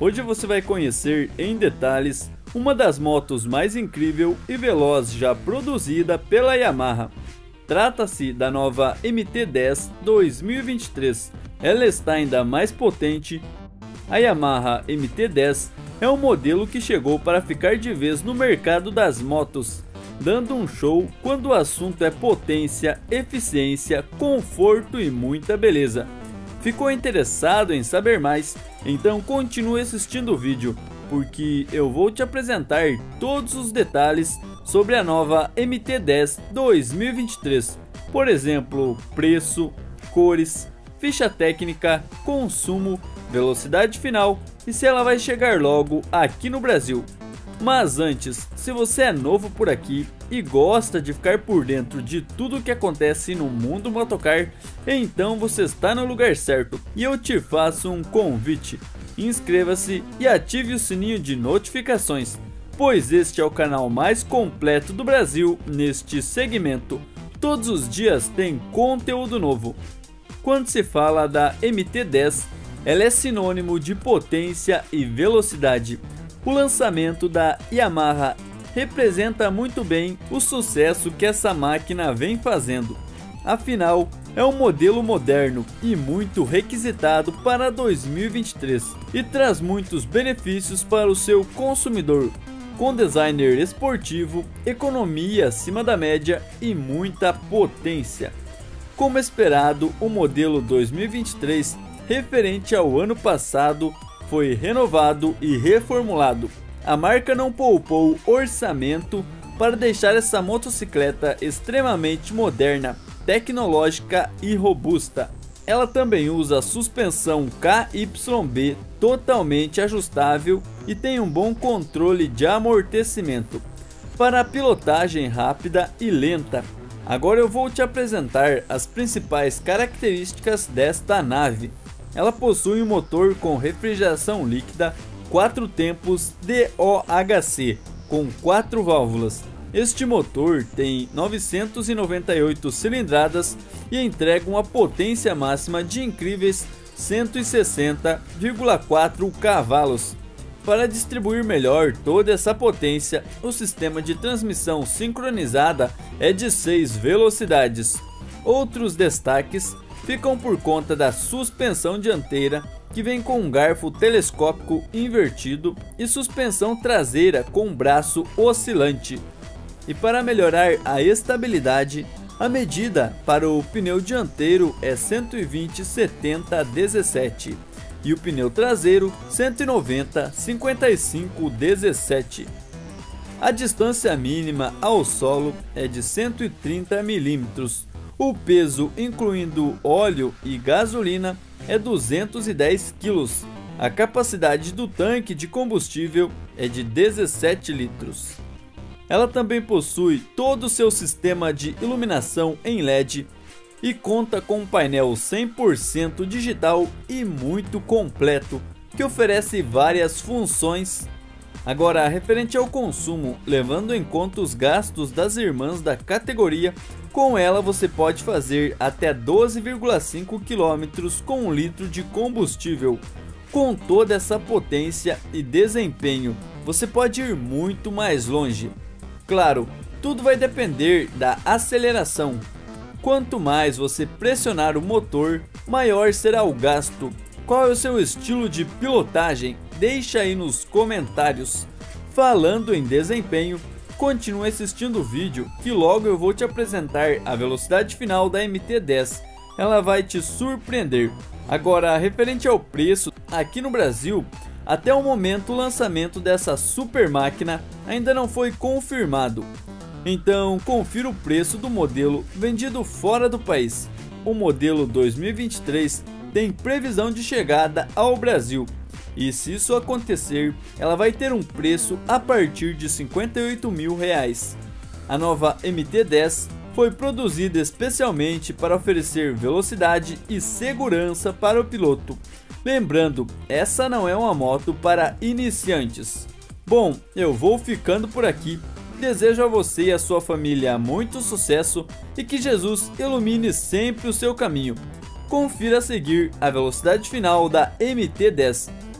Hoje você vai conhecer em detalhes uma das motos mais incrível e veloz já produzida pela Yamaha. Trata-se da nova MT-10 2023. Ela está ainda mais potente. A Yamaha MT-10 é um modelo que chegou para ficar de vez no mercado das motos, dando um show quando o assunto é potência, eficiência, conforto e muita beleza. Ficou interessado em saber mais? Então continue assistindo o vídeo, porque eu vou te apresentar todos os detalhes sobre a nova MT-10 2023. Por exemplo, preço, cores, ficha técnica, consumo, velocidade final e se ela vai chegar logo aqui no Brasil. Mas antes, se você é novo por aqui e gosta de ficar por dentro de tudo o que acontece no mundo motocar, então você está no lugar certo e eu te faço um convite. Inscreva-se e ative o sininho de notificações, pois este é o canal mais completo do Brasil neste segmento. Todos os dias tem conteúdo novo. Quando se fala da MT-10, ela é sinônimo de potência e velocidade. O lançamento da Yamaha representa muito bem o sucesso que essa máquina vem fazendo. Afinal, é um modelo moderno e muito requisitado para 2023 e traz muitos benefícios para o seu consumidor, com designer esportivo, economia acima da média e muita potência. Como esperado, o modelo 2023, referente ao ano passado, foi renovado e reformulado. A marca não poupou orçamento para deixar essa motocicleta extremamente moderna, tecnológica e robusta. Ela também usa suspensão KYB totalmente ajustável e tem um bom controle de amortecimento para a pilotagem rápida e lenta. Agora eu vou te apresentar as principais características desta nave. Ela possui um motor com refrigeração líquida 4 tempos DOHC com 4 válvulas. Este motor tem 998 cilindradas e entrega uma potência máxima de incríveis 160,4 cavalos. Para distribuir melhor toda essa potência, o sistema de transmissão sincronizada é de 6 velocidades. Outros destaques ficam por conta da suspensão dianteira, que vem com um garfo telescópico invertido e suspensão traseira com braço oscilante. E para melhorar a estabilidade, a medida para o pneu dianteiro é 120/70/17 e o pneu traseiro 190/55/17. A distância mínima ao solo é de 130 mm. O peso, incluindo óleo e gasolina, é 210 kg. A capacidade do tanque de combustível é de 17 litros. Ela também possui todo o seu sistema de iluminação em LED e conta com um painel 100% digital e muito completo, que oferece várias funções. Agora, referente ao consumo, levando em conta os gastos das irmãs da categoria, com ela você pode fazer até 12,5 km com 1 litro de combustível. Com toda essa potência e desempenho, você pode ir muito mais longe. Claro, tudo vai depender da aceleração. Quanto mais você pressionar o motor, maior será o gasto. Qual é o seu estilo de pilotagem? Deixa aí nos comentários. Falando em desempenho, continue assistindo o vídeo que logo eu vou te apresentar a velocidade final da MT-10. Ela vai te surpreender. Agora, referente ao preço, aqui no Brasil, até o momento o lançamento dessa super máquina ainda não foi confirmado. Então, confira o preço do modelo vendido fora do país. O modelo 2023 tem previsão de chegada ao Brasil. E se isso acontecer, ela vai ter um preço a partir de R$ 58 mil. A nova MT-10 foi produzida especialmente para oferecer velocidade e segurança para o piloto. Lembrando, essa não é uma moto para iniciantes. Bom, eu vou ficando por aqui. Desejo a você e a sua família muito sucesso e que Jesus ilumine sempre o seu caminho. Confira a seguir a velocidade final da MT-10.